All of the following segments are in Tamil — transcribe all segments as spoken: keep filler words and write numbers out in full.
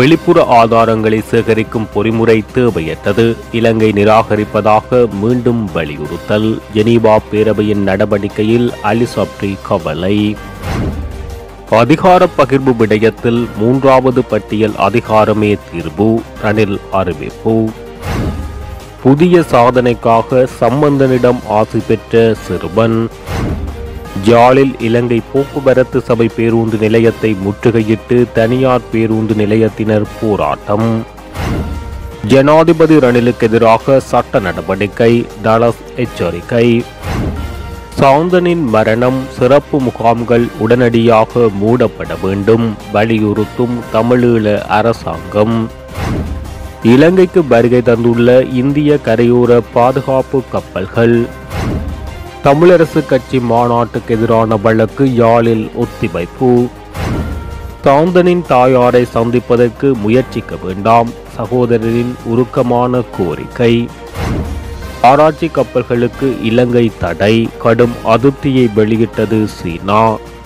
வெளிப்புற ஆதாரங்களை சேகரிக்கும் பொறிமுறை தேவையற்றது, இலங்கை நிராகரிப்பதாக மீண்டும் வலியுறுத்தல். ஜெனீவா பேரவையின் நடவடிக்கையில் அலி சப்ரி கவலை. அதிகார பகிர்வு விடயத்தில் மூன்றாவது பட்டியல் அதிகாரமே தீர்வு, ரணில் அறிவிப்பு. புதிய சாதனைக்காக சம்பந்தனிடம் ஆசி பெற்ற சிறுவன். ஜாலில் இலங்கை போக்குவரத்து சபை பேருந்து நிலையத்தை முற்றுகையிட்டு தனியார் பேருந்து நிலையத்தினர் போராட்டம். ஜனாதிபதி ரணிலுக்கு எதிராக சட்ட நடவடிக்கை, டலஸ் எச்சரிக்கை. சாந்தனின் மரணம், சிறப்பு முகாம்கள் உடனடியாக மூடப்பட வேண்டும், வலியுறுத்தும் தமிழீழ அரசாங்கம். இலங்கைக்கு வருகை தந்துள்ள இந்திய கரையோர பாதுகாப்பு கப்பல்கள். தமிழரசு கட்சி மாநாட்டுக்கு எதிரான வழக்கு யாழில் ஒத்திவைப்பு. சாந்தனின் தாயாரை சந்திப்பதற்கு முயற்சிக்க வேண்டாம், சகோதரரின் உருக்கமான கோரிக்கை. ஆராய்ச்சி கப்பல்களுக்கு இலங்கை தடை, கடும் அதிருப்தியை வெளியிட்டது சீனா.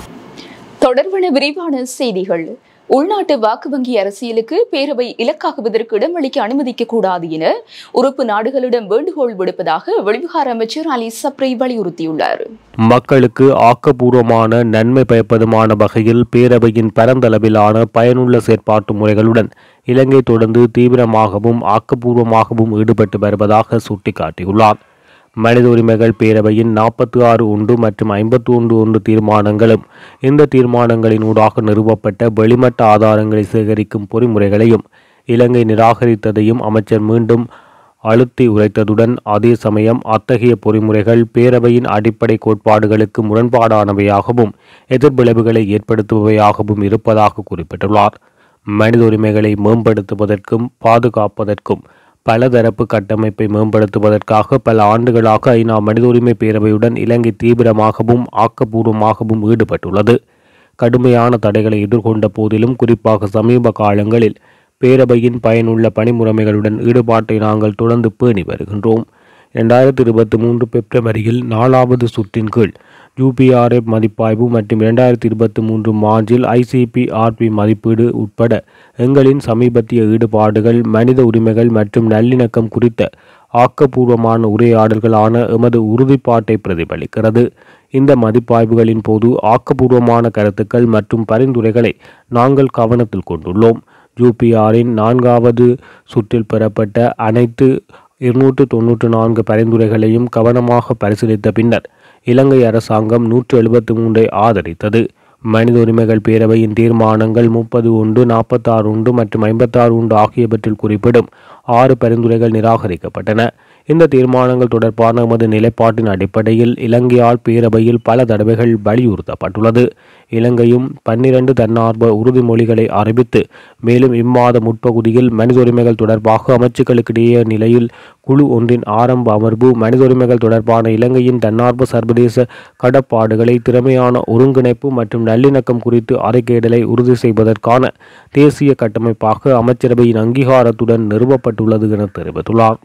தொடர்பான விரிவான செய்திகள். உள்நாட்டு வாக்கு வங்கி அரசியலுக்கு பேரவை இலக்காகுவதற்கு இடமளிக்க அனுமதிக்க கூடாது என உறுப்பு நாடுகளிடம் வேண்டுகோள் விடுப்பதாக வெளிவிவகார அமைச்சர் அலி சப்ரி வலியுறுத்தியுள்ளார். மக்களுக்கு ஆக்கப்பூர்வமான நன்மை பயப்பதுமான வகையில் பேரவையின் பரந்தளவிலான பயனுள்ள செயற்பாட்டு முறைகளுடன் இலங்கை தொடர்ந்து தீவிரமாகவும் ஆக்கப்பூர்வமாகவும் ஈடுபட்டு வருவதாக சுட்டிக்காட்டியுள்ளார். மனித உரிமைகள் பேரவையின் நாற்பத்தி ஆறு ஒன்று மற்றும் ஐம்பத்தி ஒன்று ஒன்று தீர்மானங்களும் இந்த தீர்மானங்களின் ஊடாக நிறுவப்பட்ட வெளிமட்ட ஆதாரங்களை சேகரிக்கும் பொறிமுறைகளையும் இலங்கை நிராகரித்ததையும் அமைச்சர் மீண்டும் அழுத்தி உரைத்ததுடன் அதே சமயம் அத்தகைய பொறிமுறைகள் பேரவையின் அடிப்படை கோட்பாடுகளுக்கு முரண்பாடானவையாகவும் எதிர்விளைவுகளை ஏற்படுத்துபவையாகவும் இருப்பதாக குறிப்பிட்டுள்ளார். மனித உரிமைகளை மேம்படுத்துவதற்கும் பாதுகாப்பதற்கும் பலதரப்பு கட்டமைப்பை மேம்படுத்துவதற்காக பல ஆண்டுகளாக ஐநா மனித உரிமை பேரவையுடன் இலங்கை தீவிரமாகவும் ஆக்கப்பூர்வமாகவும் ஈடுபட்டுள்ளது. கடுமையான தடைகளை எதிர்கொண்ட போதிலும் குறிப்பாக சமீப காலங்களில் பேரவையின் பயனுள்ள பணிமுறைகளுடன் ஈடுபாட்டை நாங்கள் தொடர்ந்து பேணி வருகின்றோம். இரண்டாயிரத்தி இருபத்தி மூன்று பிப்ரவரியில் நாலாவது சுற்றின் கீழ் யூபிஆர்எஃப் மதிப்பாய்வு மற்றும் இரண்டாயிரத்தி இருபத்தி மூன்று மார்ச்சில் ஐசிபிஆர்பி மதிப்பீடு உட்பட எங்களின் சமீபத்திய ஈடுபாடுகள் மனித உரிமைகள் மற்றும் நல்லிணக்கம் குறித்த ஆக்கப்பூர்வமான உரையாடல்களான எமது உறுதிப்பாட்டை பிரதிபலிக்கிறது. இந்த மதிப்பாய்வுகளின் போது ஆக்கப்பூர்வமான கருத்துக்கள் மற்றும் பரிந்துரைகளை நாங்கள் கவனத்தில் கொண்டுள்ளோம். யூபிஆரின் நான்காவது சுற்றில் பெறப்பட்ட அனைத்து இருநூற்று தொன்னூற்று நான்கு பரிந்துரைகளையும் கவனமாக பரிசீலித்த பின்னர் இலங்கை அரசாங்கம் நூற்று எழுபத்தி மூன்றை ஆதரித்தது. மனித உரிமைகள் பேரவையின் தீர்மானங்கள் முப்பது ஒன்று, நாற்பத்தி ஆறு ஒன்று மற்றும் ஐம்பத்தி ஆறு ஒன்று ஆகியவற்றில் குறிப்பிடும் ஆறு பரிந்துரைகள் நிராகரிக்கப்பட்டன. இந்த தீர்மானங்கள் தொடர்பான எமது நிலைப்பாட்டின் அடிப்படையில் இலங்கையால் பேரவையில் பல தடவைகள் வலியுறுத்தப்பட்டுள்ளது. இலங்கையும் பன்னிரண்டு தன்னார்வ உறுதிமொழிகளை அறிவித்து மேலும் இம்மாத முற்பகுதியில் மனித உரிமைகள் தொடர்பாக அமைச்சுக்களுக்கிடையே நிலையில் குழு ஒன்றின் ஆரம்ப அமர்வு மனித உரிமைகள் தொடர்பான இலங்கையின் தன்னார்வ சர்வதேச கடப்பாடுகளை திறமையான ஒருங்கிணைப்பு மற்றும் நல்லிணக்கம் குறித்து அறிக்கையிடலை உறுதி செய்வதற்கான தேசிய கட்டமைப்பாக அமைச்சரவையின் அங்கீகாரத்துடன் நிறுவப்பட்டுள்ளது என தெரிவித்துள்ளார்.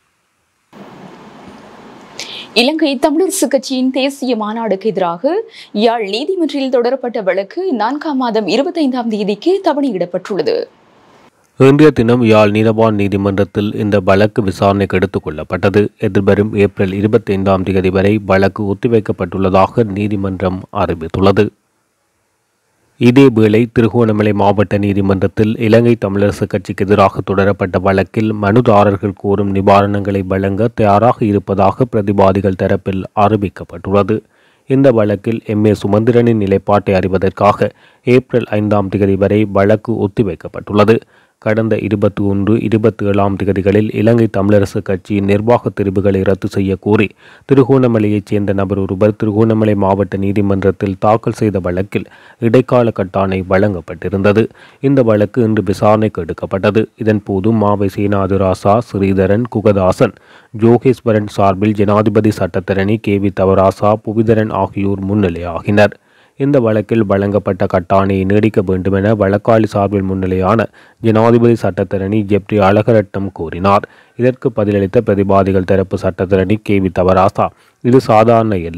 இலங்கை தமிழரசு கட்சியின் தேசிய மாநாடுக்கு எதிராக யாழ் நீதிமன்றில் தொடரப்பட்ட வழக்கு நான்காம் மாதம் இருபத்தைந்தாம் தேதிக்கு தவணையிடப்பட்டுள்ளது. இன்றைய தினம் யாழ் நீதவான் நீதிமன்றத்தில் இந்த வழக்கு விசாரணைக்கு எடுத்துக் கொள்ளப்பட்டது. எதிர்வரும் ஏப்ரல் இருபத்தி ஐந்தாம் தேதி வரை வழக்கு ஒத்திவைக்கப்பட்டுள்ளதாக நீதிமன்றம் அறிவித்துள்ளது. இதேவேளை திருகோணமலை மாவட்ட நீதிமன்றத்தில் இலங்கை தமிழரசு கட்சிக்கு எதிராக தொடரப்பட்ட வழக்கில் மனுதாரர்கள் கோரும் நிவாரணங்களை வழங்க தயாராக இருப்பதாக பிரதிவாதிகள் தரப்பில் அறிவிக்கப்பட்டுள்ளது. இந்த வழக்கில் எம் ஏ சுமந்திரனின் நிலைப்பாட்டை அறிவதற்காக ஏப்ரல் ஐந்தாம் தேதி வரை வழக்கு ஒத்திவைக்கப்பட்டுள்ளது. கடந்த இருபத்தி ஒன்று இருபத்தி ஏழாம் தேதிகளில் இலங்கை தமிழரசு கட்சியின் நிர்வாக தெரிவுகளை ரத்து செய்ய கோரி திருகோணமலையைச் சேர்ந்த நபர் ஒருவர் திருகோணமலை மாவட்ட நீதிமன்றத்தில் தாக்கல் செய்த வழக்கில் இடைக்கால கட்டாணை வழங்கப்பட்டிருந்தது. இந்த வழக்கு இன்று விசாரணைக்கு எடுக்கப்பட்டது. இதன்போது மாவை சேனாதிராசா, ஸ்ரீதரன், குகதாசன், ஜோகேஸ்வரன் சார்பில் ஜனாதிபதி சட்டத்தரணி கே வி தவராசா, புவிதரன் ஆகியோர் முன்னிலையாகினர். இந்த வழக்கில் வழங்கப்பட்ட கட்டாணையை நீடிக்க வேண்டுமென வழக்காளி சார்பில் முன்னிலையான ஜனாதிபதி சட்டத்தரணி ஜெப்ரி அழகரட்னம் கூறினார். இதற்கு பதிலளித்த பிரதிவாதிகள் தரப்பு சட்டத்தரணி கே வி தவராசா, இது சாதாரண இல்லை,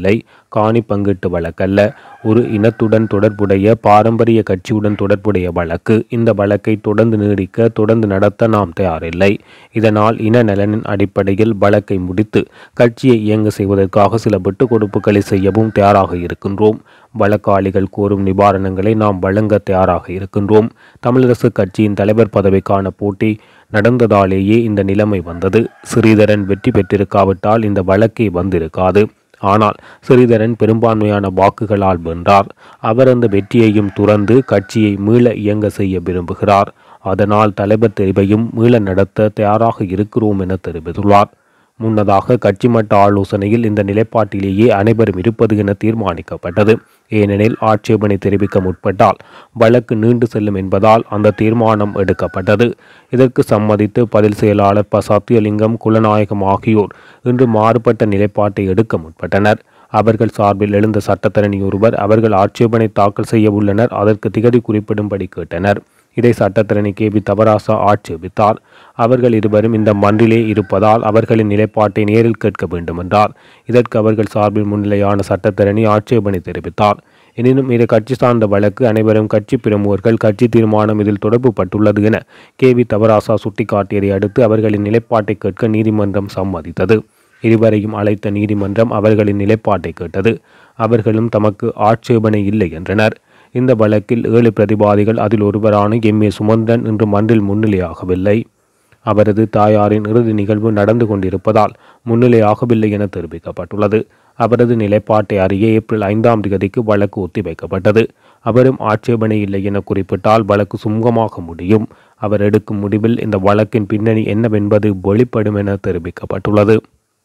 காணி பங்கீட்டு வழக்கல்ல, ஒரு இனத்துடன் தொடர்புடைய பாரம்பரிய கட்சியுடன் தொடர்புடைய வழக்கு. இந்த வழக்கை தொடர்ந்து நீடிக்க தொடர்ந்து நடத்த நாம் தயாரில்லை. இதனால் இன நலனின் அடிப்படையில் வழக்கை முடித்து கட்சியை இயங்க செய்வதற்காக சில விட்டுக் கொடுப்புகளை செய்யவும் தயாராக இருக்கின்றோம். வழக்காளிகள் கோரும் நிவாரணங்களை நாம் வழங்க தயாராக இருக்கின்றோம். தமிழரசு கட்சியின் தலைவர் பதவிக்கான போட்டி நடந்ததாலேயே இந்த நிலைமை வந்தது. ஸ்ரீதரன் வெற்றி பெற்றிருக்காவிட்டால் இந்த வழக்கே வந்திருக்காது. ஆனால் ஸ்ரீதரன் பெரும்பான்மையான வாக்குகளால் வென்றார். அவர் அந்த வெற்றியையும் துறந்து கட்சியை மீள இயங்க செய்ய விரும்புகிறார். அதனால் தலைவர் தெரிவையும் மீள நடத்த தயாராக இருக்கிறோம் என தெரிவித்துள்ளார். முன்னதாக கட்சி மட்ட ஆலோசனையில் இந்த நிலைப்பாட்டிலேயே அனைவரும் இருப்பது என தீர்மானிக்கப்பட்டது. ஏனெனில் ஆட்சேபனை தெரிவிக்க முற்பட்டால் வழக்கு நீண்டு செல்லும் என்பதால் அந்த தீர்மானம் எடுக்கப்பட்டது. இதற்கு சம்மதித்து பதில் செயலாளர் ப சத்தியலிங்கம், குலநாயகம் ஆகியோர் இன்று மாறுபட்ட நிலைப்பாட்டை எடுக்க முற்பட்டனர். அவர்கள் சார்பில் எழுந்த சட்டத்தரணி ஒருவர் அவர்கள் ஆட்சேபனை தாக்கல் செய்ய உள்ளனர், அதற்கு திகதி குறிப்பிடும்படி கேட்டனர். இதை சட்டத்தரணி கே பி தவராசா ஆட்சேபித்தார். அவர்கள் இருவரும் இந்த மன்றிலே இருப்பதால் அவர்களின் நிலைப்பாட்டை நேரில் கேட்க வேண்டுமென்றார். இதற்கு அவர்கள் சார்பில் முன்னிலையான சட்டத்தரணி ஆட்சேபனை தெரிவித்தார். எனினும் இது கட்சி சார்ந்த வழக்கு, அனைவரும் கட்சி பிரமுகர்கள், கட்சி தீர்மானம் இதில் தொடர்பு பட்டுள்ளது என கே வி தவராசா சுட்டிக்காட்டியதை அடுத்து அவர்களின் நிலைப்பாட்டை கேட்க நீதிமன்றம் சம்மதித்தது. இருவரையும் அழைத்த நீதிமன்றம் அவர்களின் நிலைப்பாட்டை கேட்டது. அவர்களும் தமக்கு ஆட்சேபனை இல்லை என்றனர். இந்த வழக்கில் ஏழு பிரதிவாதிகள் அதில் ஒருவரான எம் ஏ சுமந்திரன் இன்று மன்றில் முன்னிலையாகவில்லை. அவரது தாயாரின் இறுதி நிகழ்வு நடந்து கொண்டிருப்பதால் முன்னிலையாகவில்லை என தெரிவிக்கப்பட்டுள்ளது. அவரது நிலைப்பாட்டை அறிய ஏப்ரல் ஐந்தாம் தேதிக்கு வழக்கு ஒத்திவைக்கப்பட்டது. அவரும் ஆட்சேபனை இல்லை என குறிப்பிட்டால் வழக்கு சுமூகமாக முடியும். அவர் எடுக்கும் முடிவில் இந்த வழக்கின் பின்னணி என்னவென்பது வெளிப்படும் என தெரிவிக்கப்பட்டுள்ளது.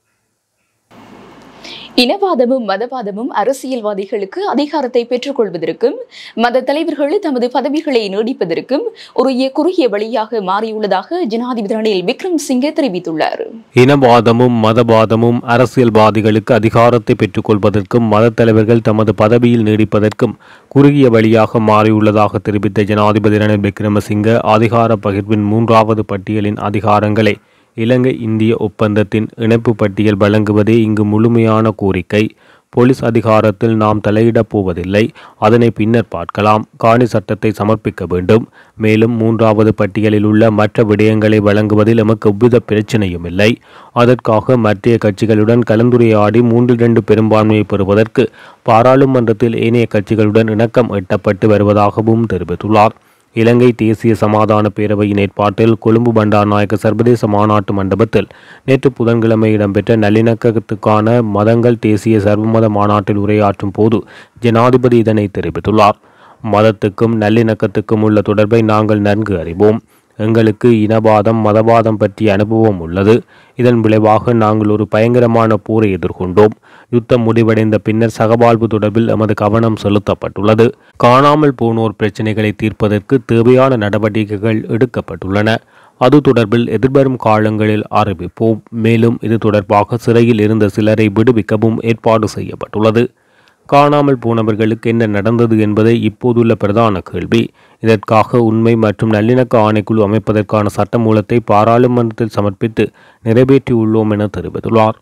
இனவாதமும் மதவாதமும் அரசியல்வாதிகளுக்கு அதிகாரத்தை பெற்றுக் கொள்வதற்கும் மத தலைவர்கள் தமது பதவிகளை நீடிப்பதற்கும் உரிய குறுகிய வழியாக மாறியுள்ளதாக ஜனாதிபதி ரணில் விக்ரமசிங்கே தெரிவித்துள்ளார். இனவாதமும் மதவாதமும் அரசியல்வாதிகளுக்கு அதிகாரத்தை பெற்றுக் கொள்வதற்கும் மத தலைவர்கள் தமது பதவியில் நீடிப்பதற்கும் குறுகிய வழியாக மாறியுள்ளதாக தெரிவித்த ஜனாதிபதி ரணில் விக்ரமசிங்கே அதிகார பகிர்வின் மூன்றாவது பட்டியலின் அதிகாரங்களை இலங்கை இந்திய ஒப்பந்தத்தின் இணைப்பு பட்டியல் வழங்குவதே இங்கு முழுமையான கோரிக்கை. போலீஸ் அதிகாரத்தில் நாம் தலையிடப் போவதில்லை, அதனை பின்னர் பார்க்கலாம். காணி சட்டத்தை சமர்ப்பிக்க வேண்டும். மேலும் மூன்றாவது பட்டியலில் உள்ள மற்ற விடயங்களை வழங்குவதில் எமக்கு எவ்வித பிரச்சனையும் இல்லை. அதற்காக மற்ற கட்சிகளுடன் கலந்துரையாடி மூன்றில் இரண்டு பெரும்பான்மையை பெறுவதற்கு பாராளுமன்றத்தில் ஏனைய கட்சிகளுடன் இணக்கம் எட்டப்பட்டு வருவதாகவும் தெரிவித்துள்ளார். இலங்கை தேசிய சமாதான பேரவையின் ஏற்பாட்டில் கொழும்பு பண்டாரநாயக்க சர்வதேச மாநாட்டு மண்டபத்தில் நேற்று புதன்கிழமை இடம்பெற்ற நல்லிணக்கத்துக்கான மதங்கள் தேசிய சர்வமத மாநாட்டில் உரையாற்றும் போது ஜனாதிபதி இதனை தெரிவித்துள்ளார். மதத்துக்கும் நல்லிணக்கத்துக்கும் உள்ள தொடர்பை நாங்கள் நன்கு அறிவோம். எங்களுக்கு இனவாதம் மதவாதம் பற்றிய அனுபவம் உள்ளது. இதன் விளைவாக நாங்கள் ஒரு பயங்கரமான போரை எதிர்கொண்டோம். யுத்தம் முடிவடைந்த பின்னர் சகவாழ்வு தொடர்பில் எமது கவனம் செலுத்தப்பட்டுள்ளது. காணாமல் போனோர் பிரச்சினைகளை தீர்ப்பதற்கு தேவையான நடவடிக்கைகள் எடுக்கப்பட்டுள்ளன. அது தொடர்பில் எதிர்வரும் காலங்களில் அறிவிப்போம். மேலும் இது தொடர்பாக சிறையில் இருந்த சிலரை விடுவிக்கவும் ஏற்பாடு செய்யப்பட்டுள்ளது. காணாமல் போனவர்களுக்கு என்ன நடந்தது என்பதை இப்போதுள்ள பிரதான கேள்வி. இதற்காக உண்மை மற்றும் நல்லிணக்க ஆணைக்குழு அமைப்பதற்கான சட்டமூலத்தை பாராளுமன்றத்தில் சமர்ப்பித்து நிறைவேற்றியுள்ளோம் என தெரிவித்துள்ளார்.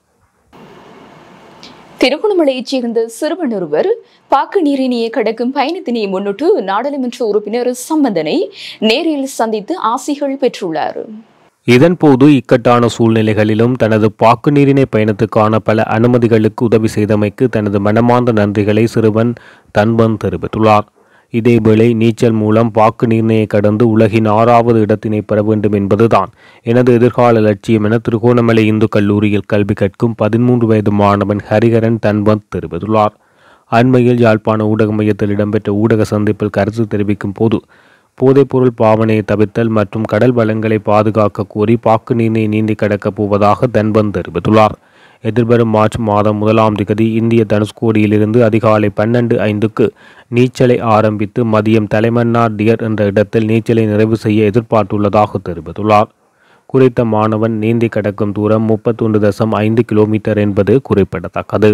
திருகோணமலையைச் சேர்ந்த சிறுவன் ஒருவர் பாக்கு நீரிணையை கடக்கும் பயணத்தினை முன்னிட்டு நாடாளுமன்ற உறுப்பினர் சம்பந்தனை நேரில் சந்தித்து ஆசிகள் பெற்றுள்ளார். இதன்போது இக்கட்டான சூழ்நிலைகளிலும் தனது பாக்கு நீரிணை பயணத்துக்கான பல அனுமதிகளுக்கு உதவி செய்தமைக்கு தனது மனமார்ந்த நன்றிகளை சிறுவன் தன்பன் தெரிவித்துள்ளார். இதேவேளை நீச்சல் மூலம் பாக்கு நீர்ணையை கடந்து உலகின் ஆறாவது இடத்தினை பெற வேண்டும் என்பதுதான் எனது எதிர்கால லட்சியம் என திருகோணமலை இந்து கல்லூரியில் கல்வி கற்கும் பதிமூன்று வயது மாணவன் ஹரிஹரன் தன்பந்த் தெரிவித்துள்ளார். அண்மையில் யாழ்ப்பாண ஊடக மையத்தில் இடம்பெற்ற ஊடக சந்திப்பில் கருத்து தெரிவிக்கும் போது போதைப்பொருள் பாவனையை தவிர்த்தல் மற்றும் கடல் வளங்களை பாதுகாக்க கோரி பாக்கு நீரை நீந்தி கடக்கப் போவதாக தன்பந்த் தெரிவித்துள்ளார். எதிர்வரும் மார்ச் மாதம் முதலாம் திகதி இந்திய தனுஷ்கோடியிலிருந்து அதிகாலை பன்னெண்டு ஐந்துக்கு நீச்சலை ஆரம்பித்து மதியம் தலைமன்னார் டியர் என்ற இடத்தில் நீச்சலை நிறைவு செய்ய எதிர்பார்த்துள்ளதாக தெரிவித்துள்ளார். குறித்த மாணவன் நீந்தி கடக்கும் தூரம் முப்பத்தொன்று தசம் ஐந்து கிலோமீட்டர் என்பது குறிப்பிடத்தக்கது.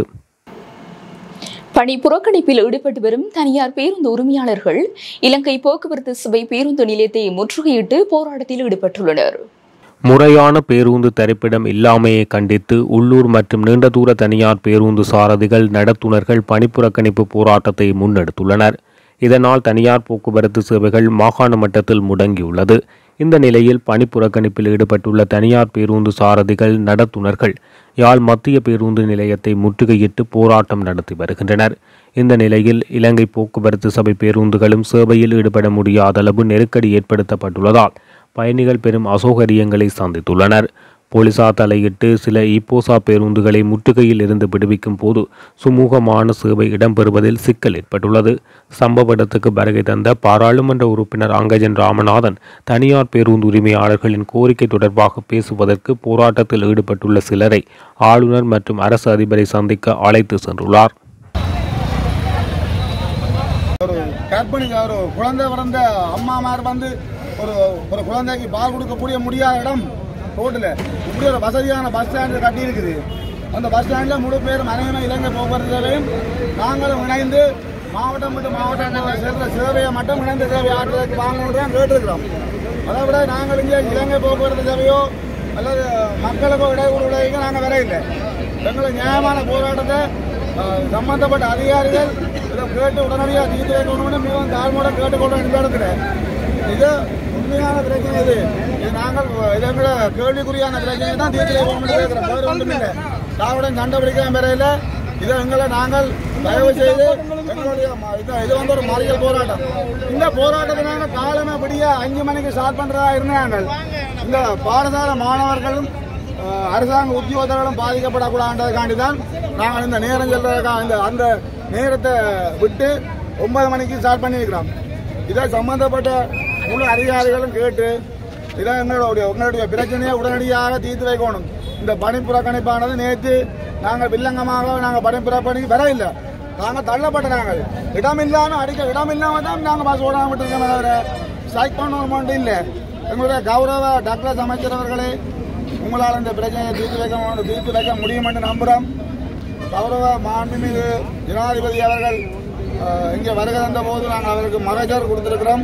பணி புறக்கணிப்பில் ஈடுபட்டு வரும் தனியார் பேருந்து உரிமையாளர்கள் இலங்கை போக்குவரத்து சபை பேருந்து நிலையத்தை முற்றுகையிட்டு போராட்டத்தில் ஈடுபட்டுள்ளனர். முறையான பேருந்து தரிப்பிடம் இல்லாமையை கண்டித்து உள்ளூர் மற்றும் நீண்ட தூர தனியார் பேருந்து சாரதிகள் நடத்துனர்கள் பணிப்புறக்கணிப்பு போராட்டத்தை முன்னெடுத்துள்ளனர். இதனால் தனியார் போக்குவரத்து சேவைகள் மாகாண மட்டத்தில் முடங்கியுள்ளது. இந்த நிலையில் பணிப்புறக்கணிப்பில் ஈடுபட்டுள்ள தனியார் பேருந்து சாரதிகள் நடத்துனர்கள் யாழ் மத்திய பேருந்து நிலையத்தை முற்றுகையிட்டு போராட்டம் நடத்தி வருகின்றனர். இந்த நிலையில் இலங்கை போக்குவரத்து சபை பேருந்துகளும் சேவையில் ஈடுபட முடியாத அளவு நெருக்கடி ஏற்படுத்தப்பட்டுள்ளதால் பயணிகள் பெரும் அசௌகரியங்களை சந்தித்துள்ளனர். போலீசார் தலையிட்டு சில இப்போசா பேருந்துகளை முற்றுகையில் இருந்து விடுவிக்கும் போது சுமூகமான சேவை இடம்பெறுவதில் சிக்கல் ஏற்பட்டுள்ளது. சம்பவ இடத்துக்கு வருகை தந்த பாராளுமன்ற உறுப்பினர் அங்கஜன் ராமநாதன் தனியார் பேருந்து உரிமையாளர்களின் கோரிக்கை தொடர்பாக பேசுவதற்கு போராட்டத்தில் ஈடுபட்டுள்ள சிலரை ஆளுநர் மற்றும் அரசு அதிபரை சந்திக்க அழைத்து சென்றுள்ளார். ஒரு கர்ப்பிணி ஒரு குழந்தை பிறந்த அம்மாமார் வந்து ஒரு ஒரு குழந்தைக்கு பால் கொடுக்கக்கூடிய முடியாத இடம் ரோட்டில் இப்படி ஒரு வசதியான பஸ் ஸ்டாண்டு கட்டி இருக்குது. அந்த பஸ் ஸ்டாண்டில் முழு பேரும் அனைவரும் இலங்கை போக்குவரத்து சேவையும் நாங்களும் இணைந்து மாவட்டம் மற்றும் மாவட்டங்களில் செல்கிற சேவையை மட்டும் இணைந்த சேவை ஆற்றுவதற்கு வாங்கணும் தான் கேட்டிருக்கிறோம். அதை விட நாங்கள் இங்கே இலங்கை போக்குவரத்து சேவையோ அல்லது மக்களுக்கோ இடையூறு விளைவிக்க நாங்கள் வர இல்லை. எங்களுக்கு நியாயமான போராட்டத்தை சம்பந்தப்பட்ட அதிகாரிகள் இதை கேட்டு உடனடியாக தீர்த்து வைக்கணும்னு மிகவும் தாழ்மையோட கேட்டுக்கொண்டு இருக்கிறேன். இது உண்மையான பிரச்சனை. இது இது நாங்கள் இதங்களை கேள்விக்குறியான பிரச்சனை தான் தீர்த்து வைக்கணும். வேறு ஒன்றும் இல்லை. தாவுடன் கண்டுபிடிக்க வரையில் இதை எங்களை நாங்கள் தயவு செய்து எங்களுடைய இது வந்து ஒரு மறியல் போராட்டம். இந்த போராட்டத்தை நாங்கள் காலமாக விடிய அஞ்சு மணிக்கு ஸ்டார்ட் பண்ணுறதா இருந்தாங்க. இந்த பாடசாலை மாணவர்களும் அரசாங்க உத்தியோகத்தர்களும் பாதிக்கப்படக்கூடாதுக்காண்டி தான் நாங்கள் இந்த நேரம் செல்றதுக்காக இந்த அந்த நேரத்தை விட்டு ஒன்பது மணிக்கு ஸ்டார்ட் பண்ணியிருக்கிறோம். இதை சம்பந்தப்பட்ட முழு அதிகாரிகளும் கேட்டு இதை எங்களுடைய உங்களுடைய பிரச்சனையை உடனடியாக தீர்த்து வைக்கணும். இந்த பணிப்புறக்கணிப்பானது நேற்று நாங்கள் வில்லங்கமாக நாங்கள் பணிப்புறக்கணிக்கு வர இல்லை. நாங்கள் தள்ளப்பட்ட நாங்கள் இடமில்லாமல் அடிக்க இடமில்லாமல் தான் நாங்கள் பஸ் ஓடாமல் விட்டுருக்கோம். தவிர ஸ்ட்ரைக் பண்ணணும் இல்லை. எங்களுடைய கௌரவ டாக்டர் அமைச்சர் அவர்களே, உங்களால் இந்த பிரச்சனையை தீர்த்து வைக்க தீர்த்து வைக்க முடியும் என்று நம்புகிறோம். கௌரவ மாண்புமிகு ஜனாதிபதி அவர்கள் இங்கே வருகை தந்த போது நாங்கள் அவருக்கு மகஜர் கொடுத்திருக்கிறோம்.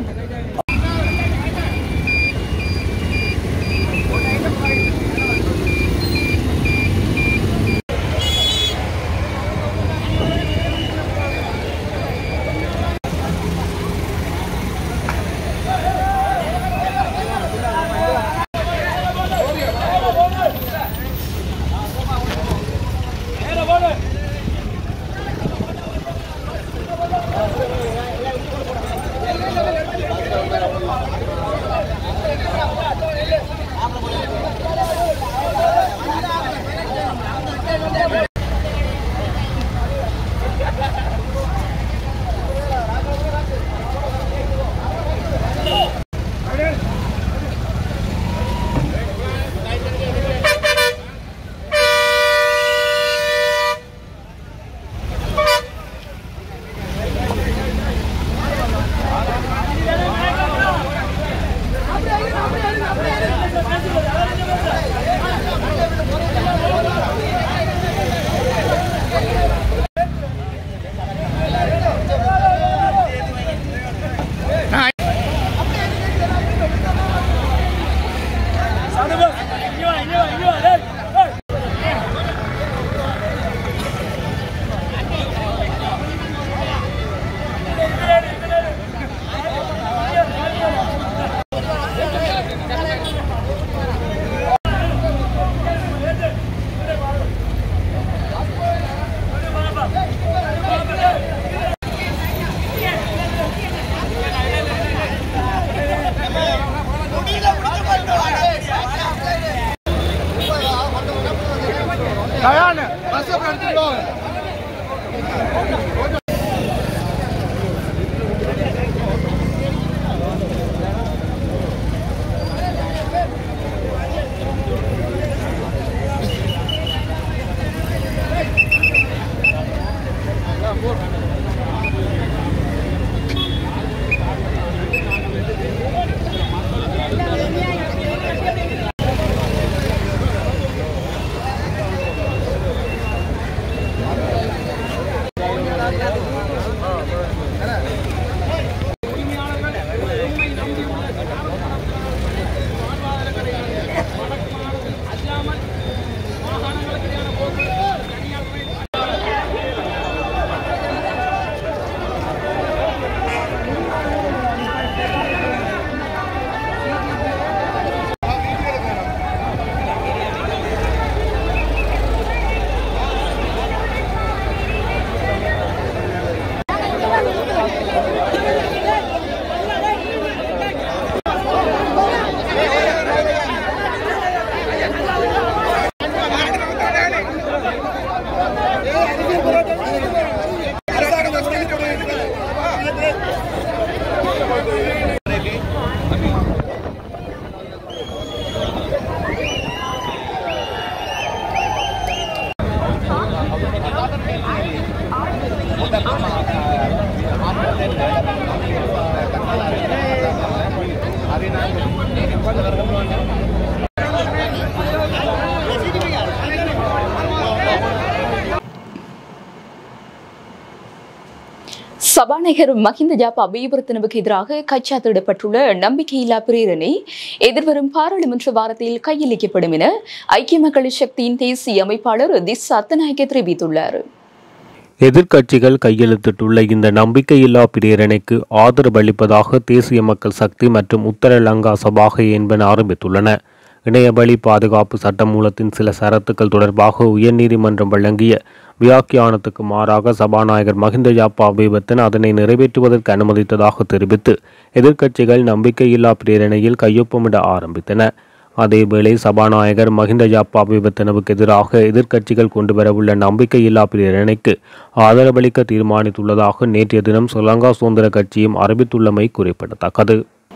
சபாநாயகர் மஹிந்த ஜாபா அபேவர்த்தனவுக்கு எதிராக கைச்சாத்திடப்பட்டுள்ள நம்பிக்கையில்லா பிரேரணை எதிர்வரும் பாராளுமன்ற வாரத்தில் கையளிக்கப்படும் என ஐக்கிய மக்கள் சக்தியின் தேசிய அமைப்பாளர் திஸ்ஸா அத்தநாயக்க தெரிவித்துள்ளார். எதிர்க்கட்சிகள் கையெழுத்திட்டுள்ள இந்த நம்பிக்கையில்லா பிரேரணைக்கு ஆதரவு அளிப்பதாக தேசிய மக்கள் சக்தி மற்றும் உத்தர லங்கா சபாக என்பன ஆரம்பித்துள்ளன. இணையவழி பாதுகாப்பு சட்டமூலத்தின் சில சரத்துக்கள் தொடர்பாக உயர்நீதிமன்றம் வழங்கிய வியாக்கியானத்துக்கு மாறாக சபாநாயகர் மஹிந்த ஜாப்பா அபேவர்த்தன அதனை நிறைவேற்றுவதற்கு அனுமதித்ததாக தெரிவித்து எதிர்க்கட்சிகள் நம்பிக்கையில்லா பிரேரணையில் கையொப்பமிட ஆரம்பித்தன. அதேவேளை சபாநாயகர் மஹிந்த ஜாப்பா அபேவர்த்தனவுக்கு எதிராக எதிர்க்கட்சிகள் கொண்டுவரவுள்ள நம்பிக்கையில்லா பிரேரணைக்கு ஆதரவளிக்க தீர்மானித்துள்ளதாக நேற்றைய தினம் ஸ்ரீலங்கா சுதந்திர கட்சியும் அறிவித்துள்ளமை குறிப்பிடத்தக்கது.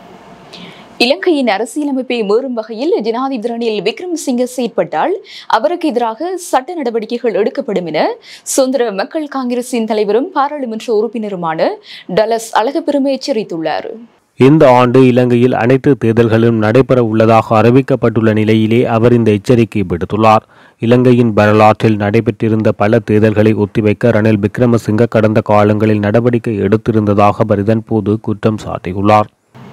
இலங்கையின் அரசியலமைப்பை மீறும் வகையில் ஜனாதிபதி ரணில் விக்ரமசிங்க செயற்பட்டால் அவருக்கு எதிராக சட்ட நடவடிக்கைகள் எடுக்கப்படும் என சுதந்திர மக்கள் காங்கிரசின் தலைவரும் பாராளுமன்ற உறுப்பினருமான டலஸ் அழகப்பெருமை எச்சரித்துள்ளார். இந்த ஆண்டு இலங்கையில் அனைத்து தேர்தல்களும் நடைபெற உள்ளதாக அறிவிக்கப்பட்டுள்ள நிலையிலே அவர் இந்த எச்சரிக்கை விடுத்துள்ளார். இலங்கையின் வரலாற்றில் நடைபெற்றிருந்த பல தேர்தல்களை ஒத்திவைக்க ரணில் விக்ரமசிங்க கடந்த காலங்களில் நடவடிக்கை எடுத்திருந்ததாக அவர் இதன்போது குற்றம் சாட்டியுள்ளார்.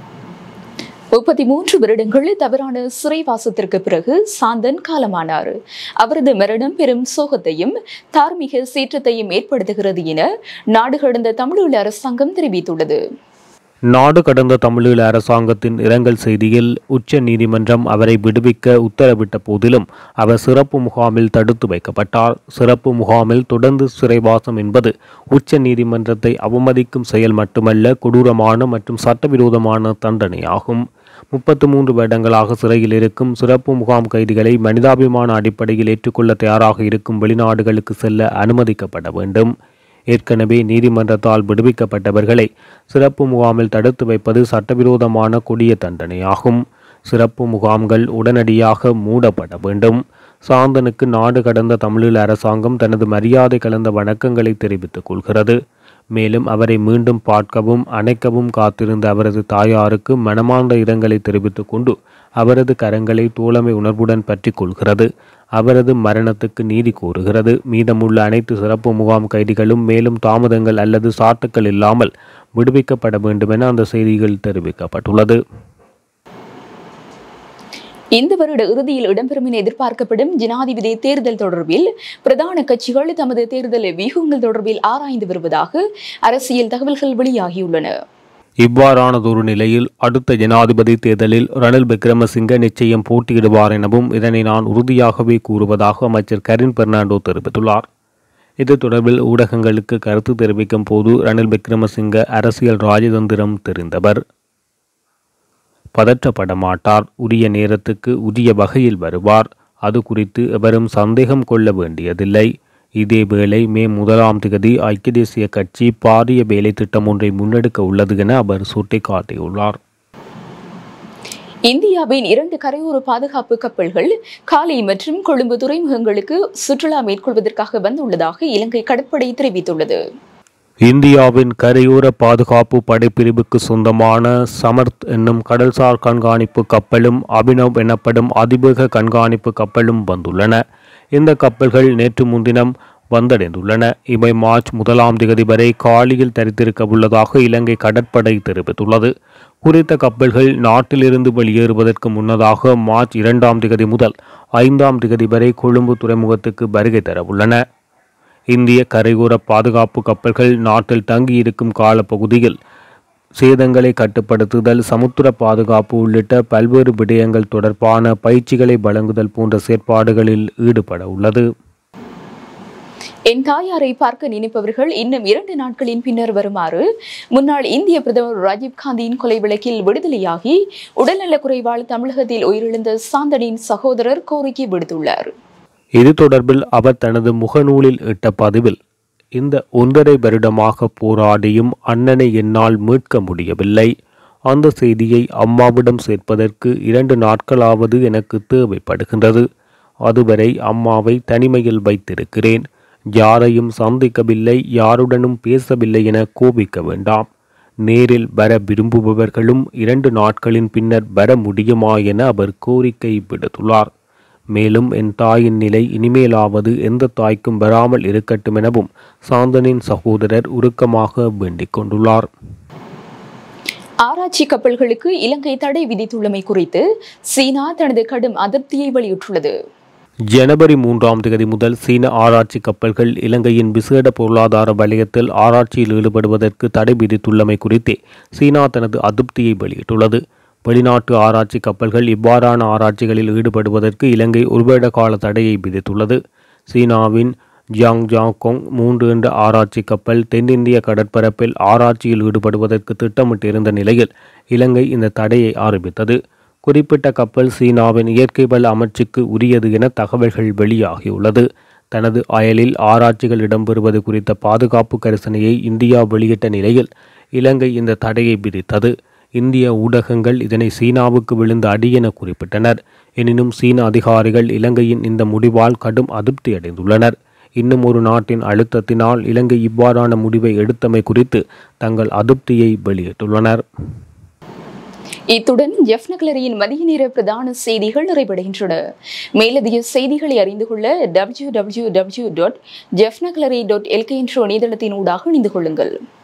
முப்பத்தி மூன்று வருடங்கள் தவறான சிறைவாசத்திற்கு பிறகு சாந்தன் காலமானார். அவரது மரணம் பெரும் சோகத்தையும் தார்மீக சீற்றத்தையும் ஏற்படுத்துகிறது என நாடு கடந்த தமிழீழ அரசாங்கம் தெரிவித்துள்ளது. நாடு கடந்த தமிழீழ அரசாங்கத்தின் இரங்கல் செய்தியில் உச்ச நீதிமன்றம் அவரை விடுவிக்க உத்தரவிட்ட போதிலும் அவர் சிறப்பு முகாமில் தடுத்து வைக்கப்பட்டார். சிறப்பு முகாமில் தொடர்ந்து சிறைவாசம் என்பது உச்ச நீதிமன்றத்தை அவமதிக்கும் செயல் மட்டுமல்ல, கொடூரமான மற்றும் சட்டவிரோதமான தண்டனையாகும். முப்பத்து மூன்று வருடங்களாக சிறையில் இருக்கும் சிறப்பு முகாம் கைதிகளை மனிதாபிமான அடிப்படையில் ஏற்றுக்கொள்ள தயாராக இருக்கும் வெளிநாடுகளுக்கு செல்ல அனுமதிக்கப்பட வேண்டும். ஏற்கனவே நீதிமன்றத்தால் விடுவிக்கப்பட்டவர்களை சிறப்பு முகாமில் தடுத்து வைப்பது சட்டவிரோதமான கொடிய தண்டனையாகும். சிறப்பு முகாம்கள் உடனடியாக மூடப்பட வேண்டும். சாந்தனுக்கு நாடு கடந்த தமிழீழ அரசாங்கம் தனது மரியாதை கலந்த வணக்கங்களை தெரிவித்துக் கொள்கிறது. மேலும் அவரை மீண்டும் பார்க்கவும் அணைக்கவும் காத்திருந்த அவரது தாயாருக்கு மனமார்ந்த இரங்கலை தெரிவித்துக் கொண்டு அவரது கரங்களை தோழமை உணர்வுடன் பற்றி கொள்கிறது. அவரது மரணத்துக்கு நீதி கோருகிறது. மீதமுள்ள அனைத்து சிறப்பு முகாம் கைதிகளும் மேலும் தாமதங்கள் அல்லது சாட்டுக்கள் இல்லாமல் விடுவிக்கப்பட வேண்டும் என அந்த செய்திகள் தெரிவிக்கப்பட்டுள்ளது. இந்த வருட இறுதியில் இடம்பெறும் என எதிர்பார்க்கப்படும் ஜனாதிபதி தேர்தல் தொடர்பில் பிரதான கட்சிகள் தமது தேர்தல் வியூகங்கள் தொடர்பில் ஆராய்ந்து வருவதாக அரசியல் தகவல்கள் வெளியாகியுள்ளன. இவ்வாறானதொரு நிலையில் அடுத்த ஜனாதிபதி தேர்தலில் ரணில் விக்ரமசிங்க நிச்சயம் போட்டியிடுவார் எனவும் இதனை நான் உறுதியாகவே கூறுவதாக அமைச்சர் கரின் பெர்னாண்டோ தெரிவித்துள்ளார். இது தொடர்பில் ஊடகங்களுக்கு கருத்து தெரிவிக்கும் போது ரணில் விக்ரமசிங்க அரசியல் ராஜதந்திரம் தெரிந்தவர், பதற்றப்பட மாட்டார், உரிய நேரத்துக்கு உரிய வகையில் வருவார். அது குறித்து எவரும் சந்தேகம் கொள்ள வேண்டியதில்லை. இதேவேளை மே முதலாம் திகதி ஐக்கிய தேசிய கட்சி பாரிய வேலை திட்டம் ஒன்றை முன்னெடுக்க உள்ளது என அவர் சுட்டிக்காட்டியுள்ளார். இந்தியாவின் இரண்டு கரையோர பாதுகாப்பு கப்பல்கள் காலி மற்றும் கொழும்பு துறைமுகங்களுக்கு சுற்றுலா மேற்கொள்வதற்காக வந்துள்ளதாக இலங்கை கடற்படை தெரிவித்துள்ளது. இந்தியாவின் கரையோர பாதுகாப்பு படைப்பிரிவுக்கு சொந்தமான சமர்த் என்னும் கடல்சார் கண்காணிப்பு கப்பலும் அபினவ் எனப்படும் அதிவேக கண்காணிப்பு கப்பலும் வந்துள்ளன. இந்த கப்பல்கள் நேற்று முன்தினம் வந்தடைந்துள்ளன. இவை மார்ச் முதலாம் தேதி வரை காலியில் தரித்திருக்க உள்ளதாக இலங்கை கடற்படை தெரிவித்துள்ளது. குறித்த கப்பல்கள் நாட்டிலிருந்து வெளியேறுவதற்கு முன்னதாக மார்ச் இரண்டாம் தேதி முதல் ஐந்தாம் தேதி வரை கொழும்பு துறைமுகத்துக்கு வருகை தர உள்ளன. இந்திய கரையோர பாதுகாப்பு கப்பல்கள் நாட்டில் தங்கியிருக்கும் காலப்பகுதியில் சேதங்களை கட்டுப்படுத்துதல், சமுத்திர பாதுகாப்பு உள்ளிட்ட பல்வேறு விடயங்கள் தொடர்பான பயிற்சிகளை வழங்குதல் போன்ற செயற்பாடுகளில் ஈடுபட உள்ளது. என் தாயாரை பார்க்க நினைப்பவர்கள் இன்னும் இரண்டு நாட்களின் பின்னர் வருமாறு முன்னாள் இந்திய பிரதமர் ராஜீவ்காந்தியின் கொலை வழக்கில் விடுதலையாகி உடல்நலக் குறைவால் தமிழகத்தில் உயிரிழந்த சாந்தனின் சகோதரர் கோரிக்கை விடுத்துள்ளார். இது தொடர்பில் அவர் தனது முகநூலில் இட்ட பதிவில், இந்த ஒன்றரை வருடமாக போராடியும் அண்ணனை என்னால் மீட்க முடியவில்லை. அந்த செய்தியை அம்மாவிடம் சேர்ப்பதற்கு இரண்டு நாட்களாவது எனக்கு தேவைப்படுகின்றது. அதுவரை அம்மாவை தனிமையில் வைத்திருக்கிறேன். யாரையும் சந்திக்கவில்லை, யாருடனும் பேசவில்லை என கோபிக்க வேண்டாம். நேரில் வர விரும்புபவர்களும் இரண்டு நாட்களின் பின்னர் வர முடியுமா என அவர் கோரிக்கை விடுத்துள்ளார். மேலும் என் தாயின் நிலை இனிமேலாவது எந்த தாய்க்கும் வராமல் இருக்கட்டும் எனவும் சாந்தனின் சகோதரர் உருக்கமாக வேண்டிக் கொண்டுள்ளார். ஆராய்ச்சி கப்பல்களுக்கு இலங்கை தடை விதித்துள்ளமை குறித்து சீனா தனது கடும் அதிருப்தியை வெளியிட்டுள்ளது. ஜனவரி மூன்றாம் தேதி முதல் சீன ஆராய்ச்சி கப்பல்கள் இலங்கையின் விசேட பொருளாதார வலயத்தில் ஆராய்ச்சியில் ஈடுபடுவதற்கு தடை விதித்துள்ளமை குறித்தே சீனா தனது அதிருப்தியை வெளியிட்டுள்ளது. வெளிநாட்டு ஆராய்ச்சி கப்பல்கள் இவ்வாறான ஆராய்ச்சிகளில் ஈடுபடுவதற்கு இலங்கை ஒரு வருட கால தடையை விதித்துள்ளது. சீனாவின் ஜியாங் ஜாங்கோங் மூன்று என்ற ஆராய்ச்சி கப்பல் தென்னிந்திய கடற்பரப்பில் ஆராய்ச்சியில் ஈடுபடுவதற்கு திட்டமிட்டிருந்த நிலையில் இலங்கை இந்த தடையை ஆரம்பித்தது. குறிப்பிட்ட கப்பல் சீனாவின் இயற்கை வள அமைச்சுக்கு உரியது என தகவல்கள் வெளியாகியுள்ளது. தனது அயலில் ஆராய்ச்சிகள் இடம்பெறுவது குறித்த பாதுகாப்பு கரிசனையை இந்தியா வெளியிட்ட நிலையில் இலங்கை இந்த தடையை விதித்தது. இந்திய ஊடகங்கள் இதனை சீனாவுக்கு விழுந்த அடி என குறிப்பிட்டனர். எனினும் சீன அதிகாரிகள் இலங்கையின் இந்த முடிவால் கடும் அதிருப்தி அடைந்துள்ளனர். இன்னும் ஒரு நாட்டின் அழுத்தத்தினால் இலங்கை இவ்வாறான முடிவை எடுத்தமை குறித்து தங்கள் அதிருப்தியை வெளியிட்டுள்ளனர். இத்துடன் ஜெஃப் நக்லரியின் மதிய நேர பிரதான செய்திகள் நிறைவடைகின்றன. மேலதிக செய்திகளை அறிந்து கொள்ள டபிள்யூ டபிள்யூ டபிள்யூ டாட் ஜெஃப் நக்லரி டாட் எல்கே என்ற இணையதளத்தின் ஊடாக இணைந்து கொள்ளுங்கள்.